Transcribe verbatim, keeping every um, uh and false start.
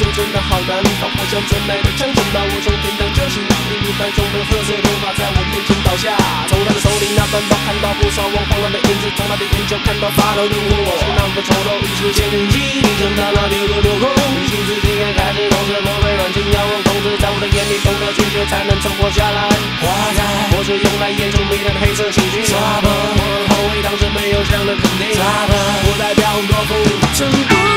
说真的好难，仿佛像传来的枪声把我从天堂救醒。一米白中的褐色头发在我面前倒下，从他的手里那翻刀看到不少往慌乱的影子，从他的眼角看到杀了怒火。我是那么丑陋，一时间灵机，你将他那六个六孔，女性自己也开始懂事，我被软禁要我控制，在我的眼里懂得拒绝才能存活下来。花在我是用来掩住糜烂的黑色情绪，抓吧，我很后悔当时没有这样的肯定，抓吧，不代表很多负。